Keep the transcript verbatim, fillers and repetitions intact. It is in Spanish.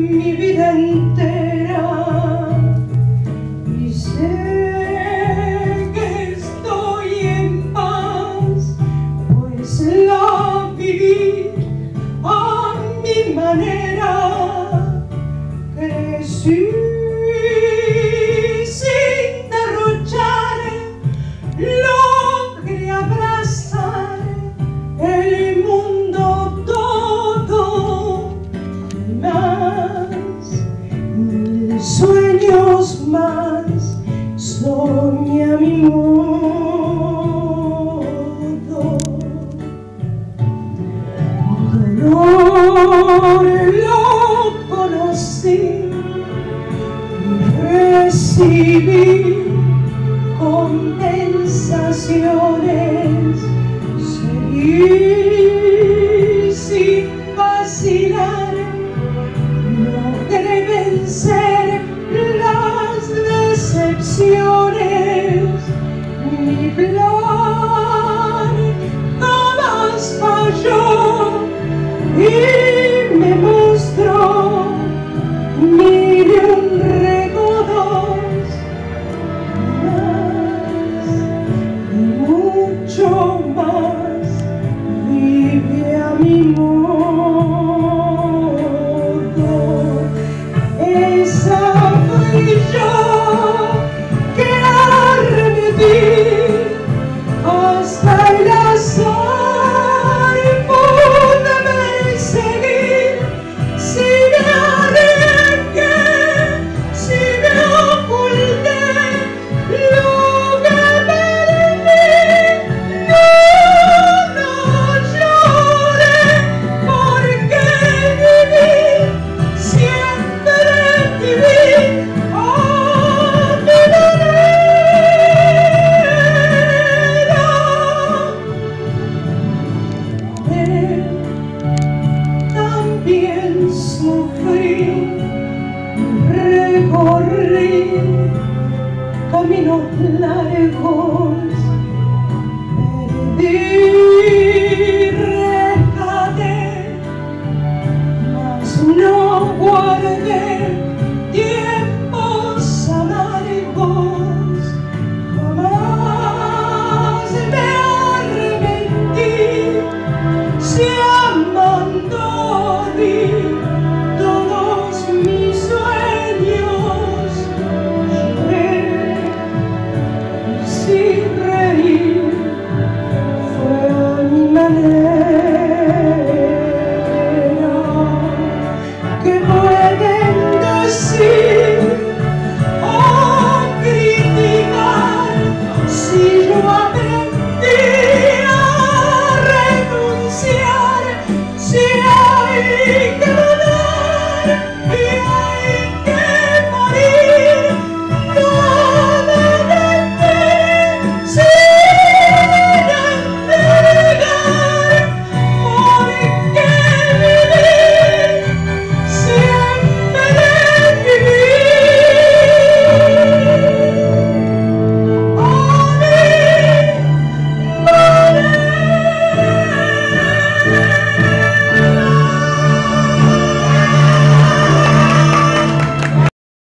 mi vida entera y sé que estoy en paz, pues la viví a mi manera. Crecí sin derrochar, logré abrazar el mundo todo y más, mil sueños más, soñé a mi modo. Dolor lo conocí, recibí compensaciones, seguí sin vacilar, logré vencer las decepciones. Mi plan jamás falló y me mostró mil y un recodos más y mucho más. Vive a mi modo. Esa fui yo que arremetí hasta el azar y pude perseguir. Si me arriesgué, si me oculté, lo que perdí, no, no lloré, porque viví, siempre viví a mi manera. También sufrí, recorrí caminos largos, perdí, rescaté, mas no guardé